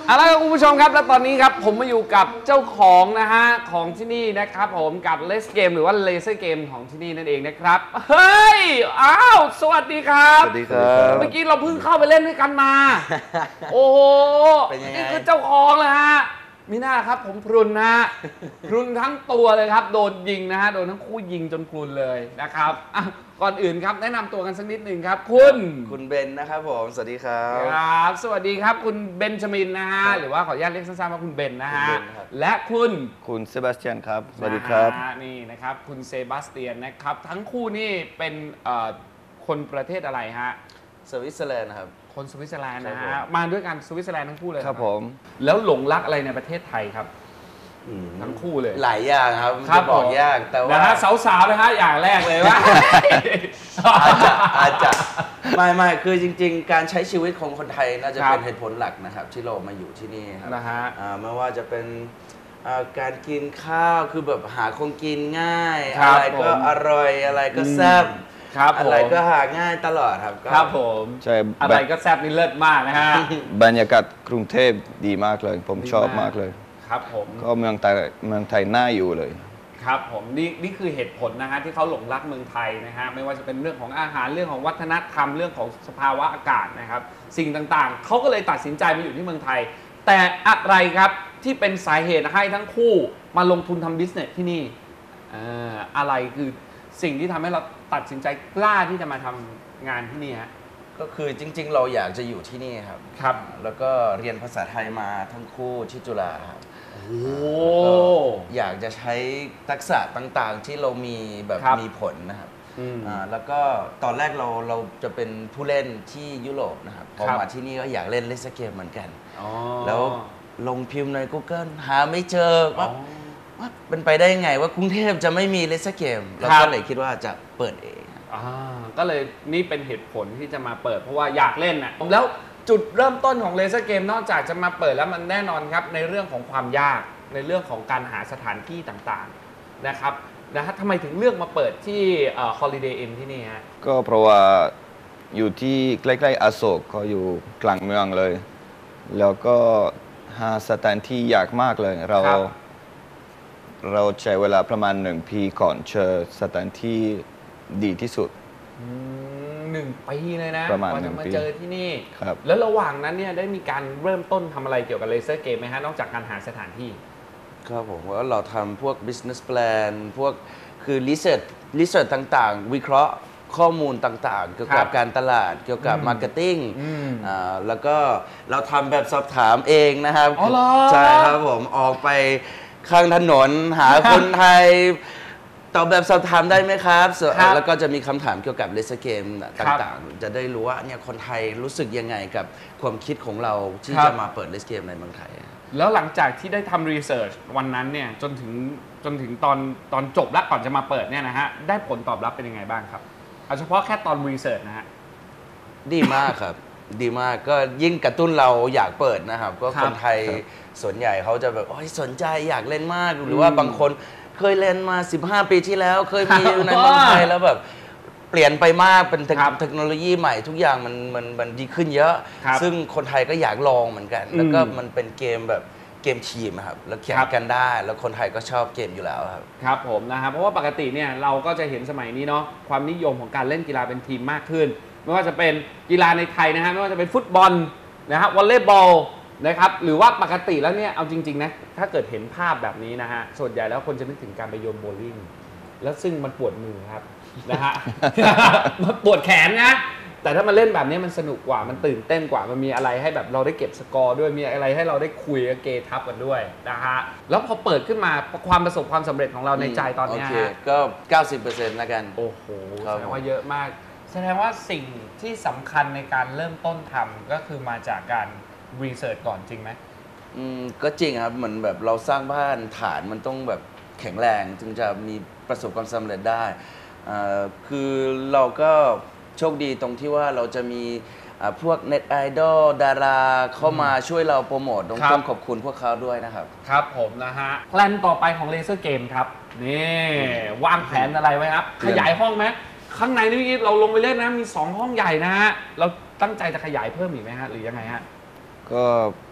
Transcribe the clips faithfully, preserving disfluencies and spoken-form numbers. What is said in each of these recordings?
เอาละครับคุณผู้ชมครับและตอนนี้ครับผมมาอยู่กับเจ้าของนะฮะของที่นี่นะครับผมกับเลสเกมหรือว่าเลเซอร์เกมของที่นี่นั่นเองนะครับเฮ้ยอ้าวสวัสดีครับสวัสดีครับเมื่อกี้เราเพิ่งเข้าไปเล่นด้วยกันมาโอ้โหนี่คือเจ้าของเลยฮะมีหน้าครับผมพรุนนะฮะพรุนทั้งตัวเลยครับโดนยิงนะฮะโดนทั้งคู่ยิงจนพรุนเลยนะครับก่อนอื่นครับแนะนำตัวกันสักนิดหนึ่งครับคุณคุณเบนนะครับผมสวัสดีครับครับสวัสดีครับคุณเบนจามินนะฮะหรือว่าขออนุญาตเรียกสั้นๆว่าคุณเบนนะฮะและคุณคุณเซบาสเตียนครับสวัสดีครับนี่นะครับคุณเซบาสเตียนนะครับทั้งคู่นี่เป็นคนประเทศอะไรฮะสวิตเซอร์แลนด์ครับคนสวิตเซอร์แลนด์นะฮะมาด้วยกันสวิตเซอร์แลนด์ทั้งคู่เลยครับผมแล้วหลงรักอะไรในประเทศไทยครับทั้งคู่เลยหลายอย่างครับจะบอกยากแต่ว่านะฮะสาวๆนะฮะอย่างแรกเลยว่าอาจจะอาจจะไม่ไม่คือจริงๆการใช้ชีวิตของคนไทยน่าจะเป็นเหตุผลหลักนะครับที่เรามาอยู่ที่นี่ครับนะฮะไม่ว่าจะเป็นการกินข้าวคือแบบหาของกินง่ายอะไรก็อร่อยอะไรก็แซ่บอะไรก็หาง่ายตลอดครับครับผมใช่อะไรก็แซ่บนี่เลิศมากนะฮะบรรยากาศกรุงเทพดีมากเลยผมชอบมากเลยครับผมก็เมืองไทยเมืองไทยน่าอยู่เลยครับผมนี่นี่คือเหตุผลนะฮะที่เขาหลงรักเมืองไทยนะฮะไม่ว่าจะเป็นเรื่องของอาหารเรื่องของวัฒนธรรมเรื่องของสภาวะอากาศนะครับสิ่งต่างๆเขาก็เลยตัดสินใจมาอยู่ที่เมืองไทยแต่อะไรครับที่เป็นสาเหตุให้ทั้งคู่มาลงทุนทำบิสเนสที่นี่อะไรคือสิ่งที่ทำให้เราตัดสินใจกล้าที่จะมาทำงานที่นี่ฮะก็คือจริงๆเราอยากจะอยู่ที่นี่ครับครับแล้วก็เรียนภาษาไทยมาทั้งคู่ที่จุฬาครับโอ้อยากจะใช้ทักษะต่างๆที่เรามีแบบมีผลนะครับแล้วก็ตอนแรกเราเราจะเป็นผู้เล่นที่ยุโรปนะครับพอมาที่นี่ก็อยากเล่นเลสเกมเหมือนกันแล้วลงพิมพ์ใน Google หาไม่เจอว่าว่าเป็นไปได้ยังไงว่ากรุงเทพจะไม่มีเลสเกมเราก็เลยคิดว่าจะเปิดเองก็เลยนี่เป็นเหตุผลที่จะมาเปิดเพราะว่าอยากเล่นนะแล้วจุดเริ่มต้นของเลเซอร์เกมนอกจากจะมาเปิดแล้วมันแน่นอนครับในเรื่องของความยากในเรื่องของการหาสถานที่ต่างๆนะครับนะฮะทำไมถึงเลือกมาเปิดที่ Holiday Inn ที่นี่ฮะก็เพราะว่าอยู่ที่ใกล้ๆอโศกก็อยู่กลางเมืองเลยแล้วก็หาสถานที่ยากมากเลยเราเราใช้เวลาประมาณหนึ่งปีก่อนเจอสถานที่ดีที่สุดหนึ่งปีเลยนะประมาณหนึ่งปีมาเจอที่นี่แล้วระหว่างนั้นเนี่ยได้มีการเริ่มต้นทำอะไรเกี่ยวกับเลเซอร์เกมไหมฮะนอกจากการหาสถานที่ครับผมว่าเราทำพวก business plan พวกคือ research research ต่างๆวิเคราะห์ข้อมูลต่างๆเกี่ยวกับการตลาดเกี่ยวกับ marketing แล้วก็เราทำแบบสอบถามเองนะครับใช่ครับผมออกไปข้างถนนหาคนไทยตอบแบบสอบถามได้ไหมครับแล้วก็จะมีคำถามเกี่ยวกับเลสเกมต่างๆจะได้รู้ว่าเนี่ยคนไทยรู้สึกยังไงกับความคิดของเราที่จะมาเปิดเลสเกมในเมืองไทยแล้วหลังจากที่ได้ทำรีเสิร์ชวันนั้นเนี่ยจนถึงจนถึงตอนตอนจบแล้วก่อนจะมาเปิดเนี่ยนะฮะได้ผลตอบรับเป็นยังไงบ้างครับเอาเฉพาะแค่ตอนรีเสิร์ชนะฮะดีมากครับดีมากก็ยิ่งกระตุ้นเราอยากเปิดนะครับก็คนไทยส่วนใหญ่เขาจะแบบโอ้ยสนใจอยากเล่นมากหรือว่าบางคนเคยเล่นมาสิบห้าปีที่แล้วเคยมีอยู่ในเมืองไทยแล้วแบบเปลี่ยนไปมากเป็นเทคโนโลยีใหม่ทุกอย่างมันมันมันดีขึ้นเยอะซึ่งคนไทยก็อยากลองเหมือนกันแล้วก็มันเป็นเกมแบบเกมทีมครับแล้วแข่งกันได้แล้วคนไทยก็ชอบเกมอยู่แล้วครับครับผมนะครับเพราะว่าปกติเนี่ยเราก็จะเห็นสมัยนี้เนาะความนิยมของการเล่นกีฬาเป็นทีมมากขึ้นไม่ว่าจะเป็นกีฬาในไทยนะฮะไม่ว่าจะเป็นฟุตบอลนะฮะวอลเลย์บอลนะครับหรือว่าปกติแล้วเนี่ยเอาจริงๆนะถ้าเกิดเห็นภาพแบบนี้นะฮะส่วนใหญ่แล้วคนจะนึกถึงการไปโยนโบว์ลิ่งแล้วซึ่งมันปวดมือครับนะฮะมันปวดแขนนะแต่ถ้ามาเล่นแบบนี้มันสนุกกว่ามันตื่นเต้นกว่ามันมีอะไรให้แบบเราได้เก็บสกอร์ด้วยมีอะไรให้เราได้คุยเกทับกันด้วยนะฮะแล้วพอเปิดขึ้นมาความประสบความสำเร็จของเราในใจตอนนี้ฮะก็ เก้าสิบเปอร์เซ็นต์ แล้วกันโอ้โหแสดงว่าเยอะมากแสดงว่าสิ่งที่สำคัญในการเริ่มต้นทำก็คือมาจากการรีเสิร์ชก่อนจริงไหมอืมก็จริงครับเหมือนแบบเราสร้างบ้านฐานมันต้องแบบแข็งแรงจึงจะมีประสบความสำเร็จได้คือเราก็โชคดีตรงที่ว่าเราจะมีพวกเน็ตไอดอลดาราเข้ามาช่วยเราโปรโมทต้องต้องขอบคุณพวกเขาด้วยนะครับครับผมนะฮะแพลนต่อไปของเลเซอร์เกมครับนี่วางแผนอะไรไว้ครับขยายห้องไหมข้างในนี่เราลงไปเล่นนะมีสองห้องใหญ่นะฮะเราตั้งใจจะขยายเพิ่มอีกไหมฮะหรือยังไงฮะก็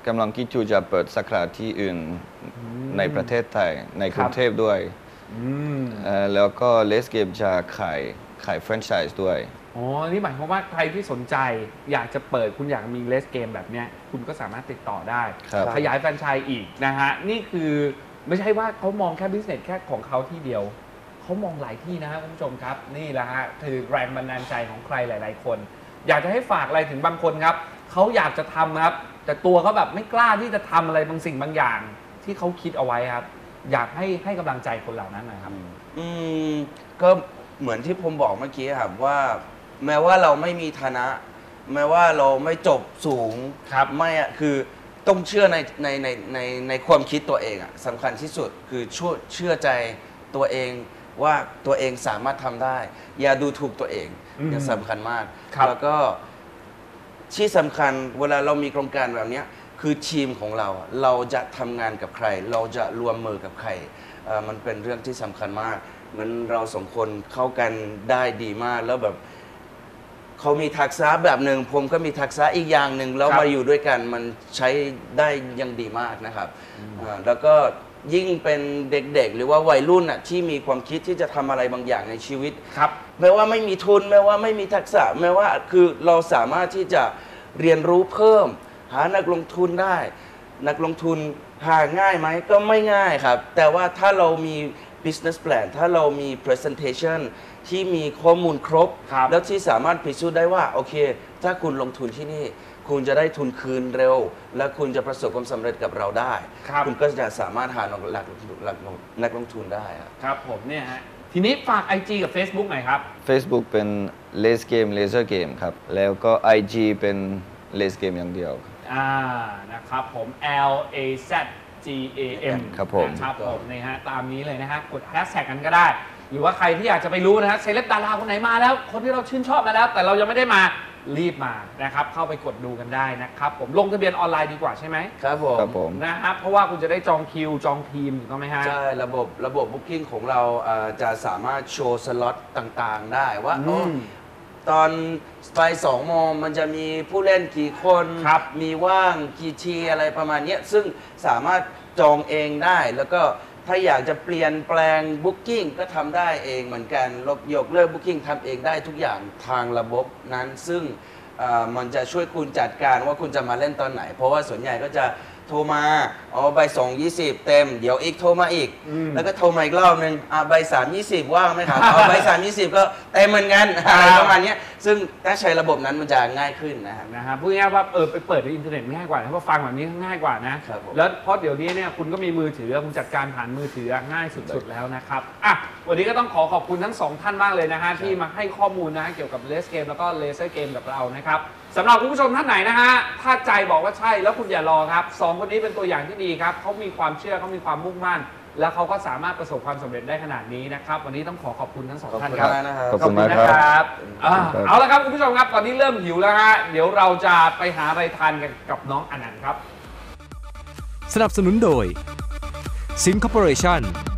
กำลังคิดอยู่จะเปิดสาขาที่อื่นในประเทศไทยในกรุงเทพด้วยเอ่อแล้วก็เลสเกมจะขายขายแฟรนไชส์ด้วยอ๋อนี่หมายความว่าใครที่สนใจอยากจะเปิดคุณอยากมีเลสเกมแบบเนี้ยคุณก็สามารถติดต่อได้ขยายแฟรนไชส์อีกนะฮะนี่คือไม่ใช่ว่าเขามองแค่บิสเนสแค่ของเขาที่เดียวเขามองหลายที่นะคุณผู้ชมครับนี่แหละฮะคือแรงบันดาลใจของใครหลายๆคนอยากจะให้ฝากอะไรถึงบางคนครับเขาอยากจะทำครับแต่ตัวเขาแบบไม่กล้าที่จะทำอะไรบางสิ่งบางอย่างที่เขาคิดเอาไว้ครับอยากให้ให้กำลังใจคนเหล่านั้นหน่อยครับอืมก็เหมือนที่ผมบอกเมื่อกี้ครับว่าแม้ว่าเราไม่มีฐานะแม้ว่าเราไม่จบสูงไม่อะคือต้องเชื่อในในในในในความคิดตัวเองอะสำคัญที่สุดคือเชื่อเชื่อใจตัวเองว่าตัวเองสามารถทำได้อย่าดูถูกตัวเองนี่สำคัญมากแล้วก็ที่สำคัญเวลาเรามีโครงการแบบนี้คือทีมของเราเราจะทำงานกับใครเราจะรวมมือกับใครมันเป็นเรื่องที่สำคัญมากเหมือนเราสองคนเข้ากันได้ดีมากแล้วแบบเขามีทักษะแบบหนึ่งผมก็มีทักษะอีกอย่างหนึ่งแล้วมาอยู่ด้วยกันมันใช้ได้ยังดีมากนะครับแล้วก็ยิ่งเป็นเด็กๆหรือว่าวัยรุ่นอ่ะที่มีความคิดที่จะทำอะไรบางอย่างในชีวิตครับแม้ว่าไม่มีทุนแม้ว่าไม่มีทักษะแม้ว่าคือเราสามารถที่จะเรียนรู้เพิ่มหานักลงทุนได้นักลงทุนหาง่ายไหมก็ไม่ง่ายครับแต่ว่าถ้าเรามี business plan ถ้าเรามี presentation ที่มีข้อมูลครบแล้วที่สามารถพิสูจน์ได้ว่าโอเคถ้าคุณลงทุนที่นี่คุณจะได้ทุนคืนเร็วและคุณจะประสบความสำเร็จกับเราได้ คุณก็จะสามารถหานักนักลงทุนได้ครับผมเนี่ยฮะทีนี้ฝาก ไอ จี กับ Facebook หน่อยครับ Facebook เป็น Lace Game Laser Game ครับแล้วก็ ไอ จี เป็น Lace Game อย่างเดียวอ่านะครับผม L A Z G A M ครับผมครับผมนี่ฮะตามนี้เลยนะฮะกดแฮชแท็กกันก็ได้หรือว่าใครที่อยากจะไปรู้นะฮะเซเลบดาราคนไหนมาแล้วคนที่เราชื่นชอบมาแล้วแต่เรายังไม่ได้มารีบมานะครับเข้าไปกดดูกันได้นะครับผมลงทะเบียนออนไลน์ดีกว่าใช่ไหมครับผมครับผมนะครับเพราะว่าคุณจะได้จองคิวจองทีมถูกต้องไหมฮะใช่ระบบระบบบุ๊กิ้งของเราจะสามารถโชว์สล็อตต่างๆได้ว่าตอนไปสองโมงมันจะมีผู้เล่นกี่คนมีว่างกี่ทีอะไรประมาณนี้ซึ่งสามารถจองเองได้แล้วก็ถ้าอยากจะเปลี่ยนแปลงบุ๊กิ้งก็ทำได้เองเหมือนกันลบยกเลิกบุ๊กิ้งทำเองได้ทุกอย่างทางระบบนั้นซึ่งมันจะช่วยคุณจัดการว่าคุณจะมาเล่นตอนไหนเพราะว่าส่วนใหญ่ก็จะโทรมาอ๋อใบสองยี่สิบเต็มเดี๋ยวอีกโทรมาอีกแล้วก็โทรมาอีกรอบนึงอ่าใบสามยี่สิบว่างไหมครับอ๋อใบสามยี่สิบก็เต็มเหมือนกันอะไรประมาณนี้ซึ่งถ้าใช้ระบบนั้นมันจะง่ายขึ้นนะครับนะครับพูดง่ายๆว่าเออไปเปิดในอินเทอร์เน็ตง่ายกว่าเพราะฟังแบบนี้ง่ายกว่านะแล้วเพราะเดี๋ยวนี้เนี่ยคุณก็มีมือถือคุณจัดการผ่านมือถือง่ายสุดๆแล้วนะครับอ่ะวันนี้ก็ต้องขอขอบคุณทั้งสองท่านมากเลยนะฮะที่มาให้ข้อมูลนะฮะเกี่ยวกับเลสเกมแล้วก็เลเซอร์เกมกับเรานะครับสำหรับคุณผู้ชมท่านไหนนะฮะถ้าใจบอกว่าใช่แล้วคุณอย่ารอครับสองคนนี้เป็นตัวอย่างที่ดีครับเขามีความเชื่อเขามีความมุ่งมั่นแล้วเขาก็สามารถประสบความสำเร็จได้ขนาดนี้นะครับวันนี้ต้องขอขอบคุณทั้งสองท่านครับขอบคุณนะครับเอาละครับคุณผู้ชมครับตอนนี้เริ่มหิวแล้วฮะเดี๋ยวเราจะไปหาอะไรทานกันกับน้องอนันต์ครับสนับสนุนโดย ซิน คอร์ปอเรชั่น